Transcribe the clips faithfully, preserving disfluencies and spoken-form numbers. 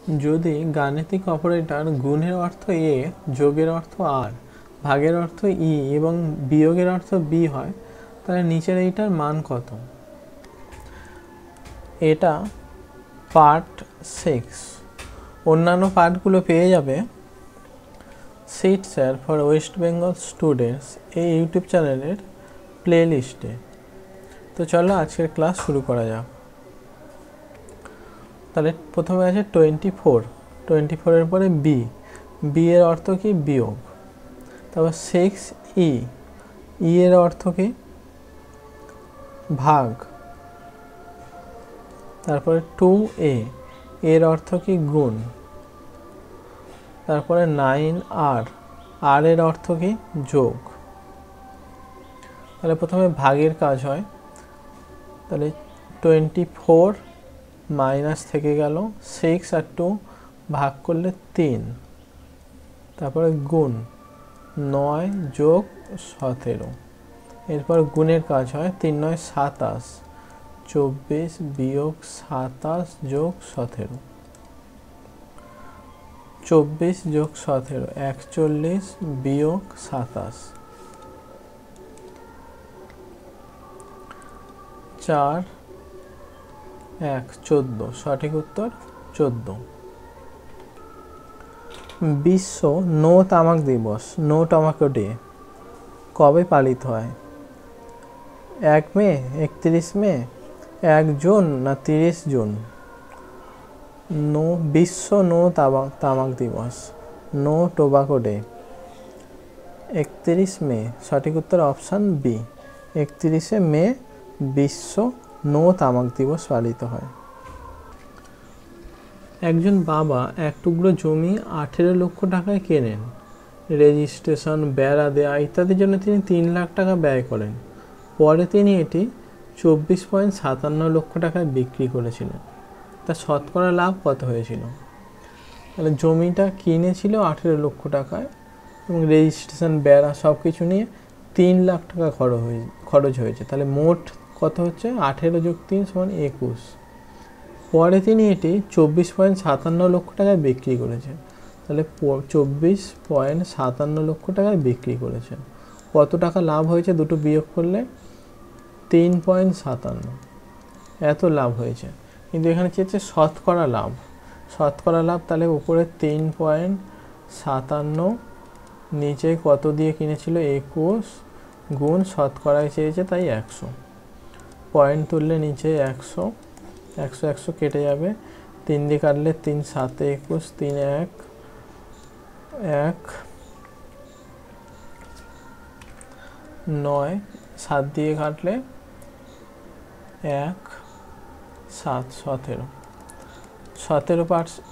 যদি গাণিতিক অপারেটর গুণের অর্থ এ, যোগের অর্থ আর, ভাগের অর্থ ই এবং বিয়োগের অর্থ বি হয়, তাহলে নিচের এইটার মান কত? এটা পার্ট সিক্স। অন্যান্য পার্টগুলো পেয়ে যাবে sit sir for West Bengal students এই ইউটিউব চ্যানেলের প্লে লিস্টে। তো চলো আজকের ক্লাস শুরু করা যাক। তাহলে প্রথমে আছে টোয়েন্টি ফোর, টোয়েন্টি ফোরের পরে বি, বি এর অর্থ কি? বিয়োগ। তারপর সিক্স ই, ই এর অর্থ কি? ভাগ। তারপরে টু এ, এর অর্থ কি? গুণ। তারপরে নাইন আর, আর এর অর্থ কি? যোগ। তাহলে প্রথমে ভাগের কাজ হয়। তাহলে টোয়েন্টি ফোর মাইনাস থেকে গেল সিক্স আর টু ভাগ করলে তিন। তারপরে গুণ নয় যোগ সতেরো। এরপর গুণের কাজ হয়। তিন নয় সাতাশ, চব্বিশ বিয়োগ সাতাশ যোগ সতেরো, চব্বিশ যোগ সতেরো একচল্লিশ বিয়োগ সাতাশ, চার এক চোদ্দো, সঠিক উত্তর চোদ্দো। বিশ্ব নো তামাক দিবস, নো টমাটো ডে কবে পালিত হয়? এক মে, একত্রিশ মে, এক জুন না তিরিশ জুন? নো বিশ্ব নো তামাক তামাক দিবস, নো টোবাকো ডে, একত্রিশ মে। সঠিক উত্তর অপশান বি, একত্রিশে মে বিশ্ব নো তামাক দিবস পালিত হয়। একজন বাবা এক টুকরো জমি আঠেরো লক্ষ টাকায় কেনেন। রেজিস্ট্রেশন, বেড়া দেয়া ইত্যাদির জন্য তিনি তিন লাখ টাকা ব্যয় করেন। পরে তিনি এটি চব্বিশ পয়েন্ট সাতান্ন লক্ষ টাকায় বিক্রি করেছিলেন। তার শতকরা লাভ কত হয়েছিল? তাহলে জমিটা কিনেছিল আঠেরো লক্ষ টাকায় এবং রেজিস্ট্রেশন, বেড়া সব কিছু নিয়ে তিন লাখ টাকা খরচ হয়ে খরচ হয়েছে। তাহলে মোট কত হচ্ছে? আঠেরো যোগ তিন সমান একুশ। পরে তিনি এটি চব্বিশ পয়েন্ট সাতান্ন লক্ষ টাকায় বিক্রি করেছেন। তাহলে চব্বিশ পয়েন্ট সাতান্ন লক্ষ টাকায় বিক্রি করেছেন। কত টাকা লাভ হয়েছে দুটো বিয়োগ করলে? তিন পয়েন্ট সাতান্ন, এত লাভ হয়েছে। কিন্তু এখানে চেয়েছে শতকরা লাভ, শতকরা লাভ। তাহলে উপরে তিন পয়েন্ট সাতান্ন, নিচে কত দিয়ে কিনেছিল? একুশ, গুণ শতকরায় চেয়েছে তাই একশো। পয়েন্ট তুললে নিচে একশো, একশো একশো কেটে যাবে। তিন দিয়ে কাটলে তিন সাতে একুশ, তিন এক এক নয়, সাত দিয়ে কাটলে এক সাত, সতেরো, সতেরো পার্সেন্ট,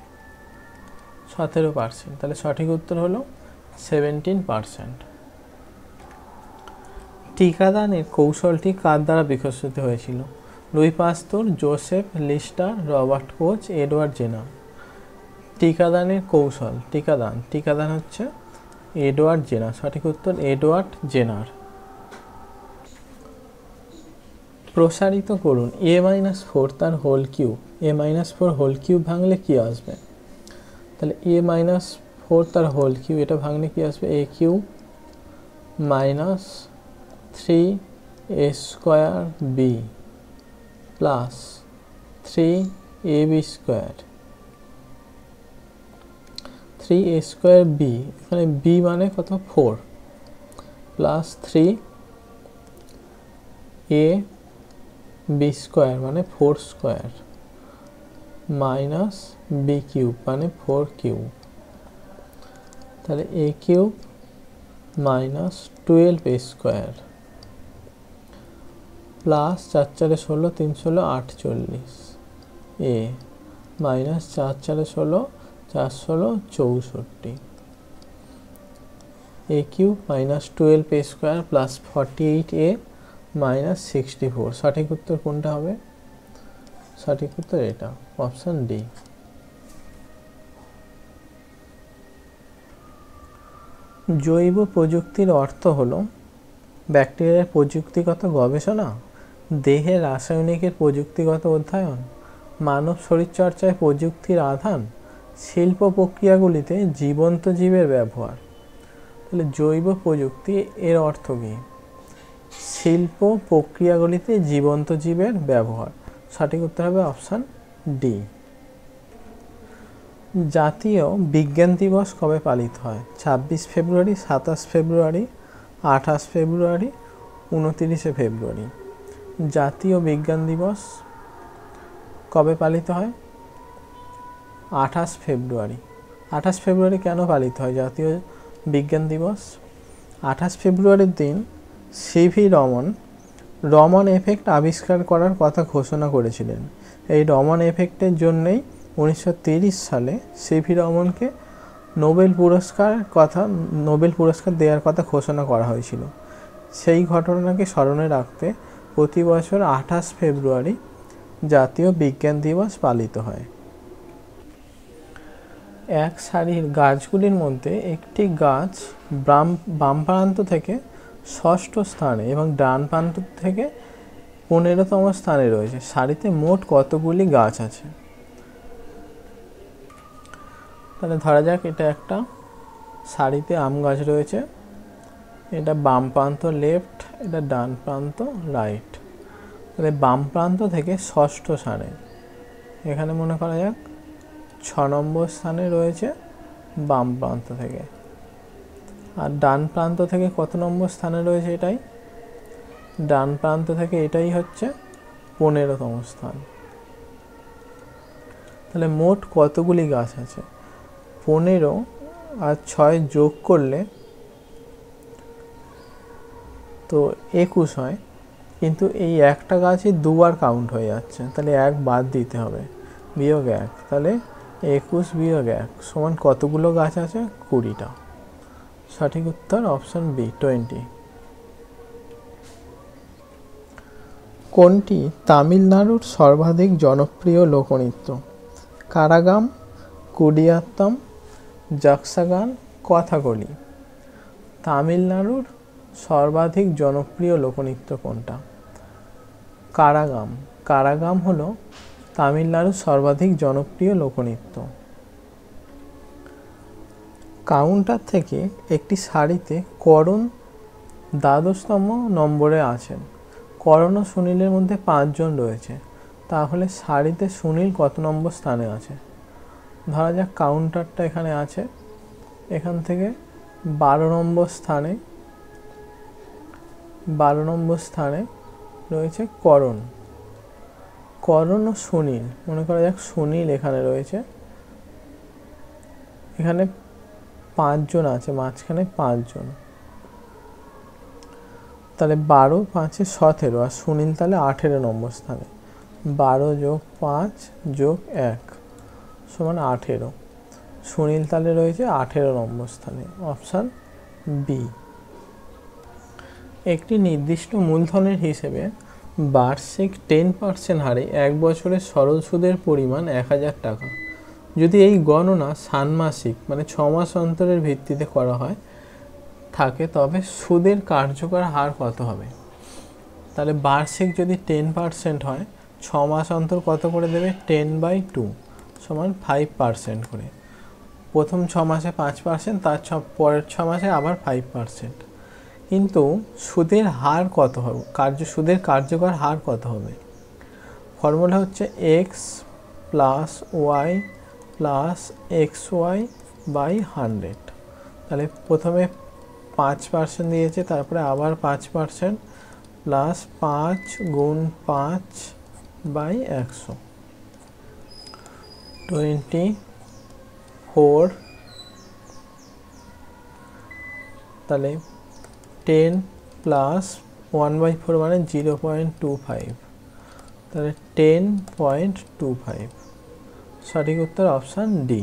সতেরো পার্সেন্ট। তাহলে সঠিক উত্তর হলো সেভেন্টিন পার্সেন্ট। টিকাদানের কৌশলটি কার দ্বারা বিকশিত হয়েছিল? Louis Pasteur, Joseph Lister, Robert Koch, Edward Jenner. টিকাদানের কৌশল, টিকাদান টিকাদান হচ্ছে এডওয়ার্ড জেনার। সঠিক উত্তর এডওয়ার্ড জেনার। প্রসারিত করুন। এ মাইনাস ফোর তার whole cube, A minus four whole cube ভাঙলে কি আসবে? তাহলে এ মাইনাস ফোর তার হোল কিউব, এটা ভাঙলে কি আসবে? A cube minus three A square B plus three A B square, three A square B, এখানে বি মানে কত? Four, plus three A B square মানে four square, minus B cube মানে ফোর কিউব। তাহলে A cube minus twelve A square plus চার চারে ষোলো, তিন ষোলো আটচল্লিশ, এ মাইনাস চার চারে ষোলো, চার ষোলো চৌষট্টি, A cube minus twelve A square plus forty eight A minus sixty four. সঠিক উত্তর কোনটা হবে? সঠিক উত্তর এটা, অপশান ডি। জৈব প্রযুক্তির অর্থ হলো ব্যাকটেরিয়ার প্রযুক্তিগত গবেষণা, দেহের রাসায়নিকের প্রযুক্তিগত অধ্যয়ন, মানব শরীরচর্চায় প্রযুক্তির আধান, শিল্প প্রক্রিয়াগুলিতে জীবন্ত জীবের ব্যবহার। তাহলে জৈব প্রযুক্তি এর অর্থ কী? শিল্প প্রক্রিয়াগুলিতে জীবন্ত জীবের ব্যবহার। সঠিক উত্তর হবে অপশান ডি। জাতীয় বিজ্ঞান দিবস কবে পালিত হয়? ছাব্বিশ ফেব্রুয়ারি, সাতাশ ফেব্রুয়ারি, আঠাশ ফেব্রুয়ারি, উনতিরিশে ফেব্রুয়ারি। জাতীয় বিজ্ঞান দিবস কবে পালিত হয়? আঠাশ ফেব্রুয়ারি। আঠাশ ফেব্রুয়ারি কেন পালিত হয় জাতীয় বিজ্ঞান দিবস? আঠাশ ফেব্রুয়ারির দিন সিভি রমন রমন এফেক্ট আবিষ্কার করার কথা ঘোষণা করেছিলেন। এই রমন এফেক্টের জন্যই উনিশশো তিরিশ সালে সিভি রমনকে নোবেল পুরস্কার কথা নোবেল পুরস্কার দেওয়ার কথা ঘোষণা করা হয়েছিল। সেই ঘটনাকে স্মরণে রাখতে প্রতি বছর আঠাশ ফেব্রুয়ারি জাতীয় বিজ্ঞান দিবস পালিত হয়। এক সারির গাছগুলির মধ্যে একটি গাছ বাম বাম প্রান্ত থেকে ষষ্ঠ স্থানে এবং ডান প্রান্ত থেকে পনেরোতম স্থানে রয়েছে। সারিতে মোট কতগুলি গাছ আছে? তাহলে ধরা যাক এটা একটা সারিতে আম গাছ রয়েছে, এটা বাম প্রান্ত লেফট, এটা ডান প্রান্ত রাইট। তাহলে বাম প্রান্ত থেকে ষষ্ঠ স্থানে, এখানে মনে করা যাক ছ নম্বর স্থানে রয়েছে বাম প্রান্ত থেকে, আর ডান প্রান্ত থেকে কত নম্বর স্থানে রয়েছে? এটাই ডান প্রান্ত থেকে এটাই হচ্ছে পনেরোতম স্থান। তাহলে মোট কতগুলি গাছ আছে? পনেরো আর ছয় যোগ করলে তো একুশ হয়, কিন্তু এই একটা গাছই দুবার কাউন্ট হয়ে যাচ্ছে, তাহলে এক বাদ দিতে হবে, বিয়োগ এক। তাহলে একুশ বিয়োগ এক সমান কতগুলো গাছ আছে? কুড়িটা। সঠিক উত্তর অপশন বি, টোয়েন্টি। কোনটি তামিলনাড়ুর সর্বাধিক জনপ্রিয় লোকনৃত্য? কারাগাম, কুডিয়াত্তম, যক্ষগান, কথাকলি। তামিলনাড়ুর সর্বাধিক জনপ্রিয় লোকনৃত্য কোনটা? কারাগাম। কারাগাম হলো তামিলনাড়ুর সর্বাধিক জনপ্রিয় লোকনৃত্য। কাউন্টার থেকে একটি সারিতে করণ দ্বাদশতম নম্বরে আছেন। করণ ও সুনীলের মধ্যে পাঁচজন রয়েছে, তাহলে সারিতে সুনীল কত নম্বর স্থানে আছে? ধরা যাক কাউন্টারটা এখানে আছে, এখান থেকে বারো নম্বর স্থানে বারো নম্বর স্থানে রয়েছে করণ। করণ ও সুনীল, মনে করা যাক সুনীল এখানে রয়েছে, এখানে পাঁচজন আছে, মাঝখানে পাঁচজন, তাহলে বারো পাঁচে সতেরো, আর সুনীল তাহলে আঠেরো নম্বর স্থানে। বারো যোগ পাঁচ যোগ এক সমান আঠেরো, সুনীল তাহলে রয়েছে আঠেরো নম্বর স্থানে। Option B. একটি নির্দিষ্ট মূলধনের হিসেবে বার্ষিক টেন পার্সেন্ট হারে এক বছরের সরল সুদের পরিমাণ এক হাজার টাকা। যদি এই গণনা ষান্মাসিক মানে ছ মাস অন্তরের ভিত্তিতে করা হয় থাকে, তবে সুদের কার্যকর হার কত হবে? তাহলে বার্ষিক যদি টেন পার্সেন্ট হয়, ছ মাস অন্তর কত করে দেবে? টেন বাই টু সমান ফাইভ পার্সেন্ট করে। প্রথম ছ মাসে পাঁচ পার্সেন্ট, তার ছ পরের ছ মাসে আবার ফাইভ পার্সেন্ট। কিন্তু সুদের হার কত হবে? কার্য সুদের কার্যকর হার কত হবে? ফর্মুলা হচ্ছে X plus Y plus X Y by hundred. তাহলে প্রথমে পাঁচ পার্সেন্ট দিয়েছে, তারপরে আবার পাঁচ পার্সেন্ট প্লাস পাঁচ গুণ পাঁচ বাই একশো, টোয়েন্টি ফোর। তাহলে ten plus one by four মানে জিরো পয়েন্ট টু ফাইভ, তাহলে টেন পয়েন্ট টু ফাইভ। সঠিক উত্তর অপশান ডি।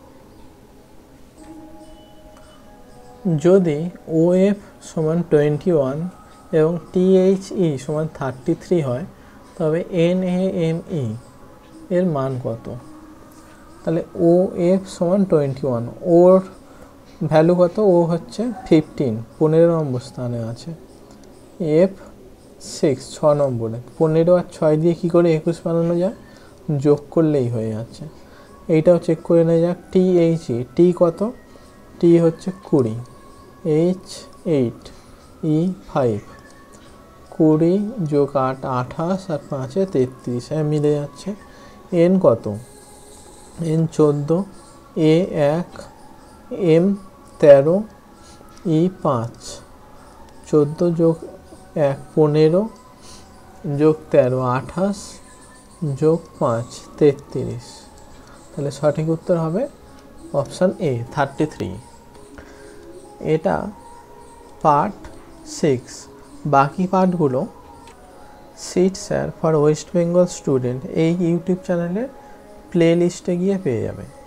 যদি ও এফ সমান টোয়েন্টি ওয়ান এবং টি এইচ ই সমান থার্টি থ্রি হয়, তবে এন এ এম ই এর মান কত? তাহলে ও এফ সমান টোয়েন্টি ওয়ান, ওর ভ্যালু কত? ও হচ্ছে ফিফটিন, পনেরো নম্বর স্থানে আছে। এফ সিক্স, ছ নম্বরে। পনেরো আর ছয় দিয়ে কী করে একুশ বানানো যায়? যোগ করলেই হয়ে যাচ্ছে। এইটাও চেক করে নেওয়া যাক। টি এইচ ই, টি কত? টি হচ্ছে কুড়ি, এইচ এইট, ই ফাইভ, কুড়ি যোগ আট আঠাশ, আর পাঁচে তেত্রিশ, হ্যাঁ মিলে যাচ্ছে। এন কত? এন চোদ্দো, এ এক, এম তেরো, ই পাঁচ, চোদ্দো যোগ এক পনেরো, যোগ তেরো আঠাশ, যোগ পাঁচ তেত্রিশ। তাহলে সঠিক উত্তর হবে অপশান এ থার্টি থ্রি। এটা পার্ট সিক্স। বাকি পার্টগুলো sit sir for West Bengal student এই ইউটিউব চ্যানেলের প্লে লিস্টে গিয়ে পেয়ে যাবে।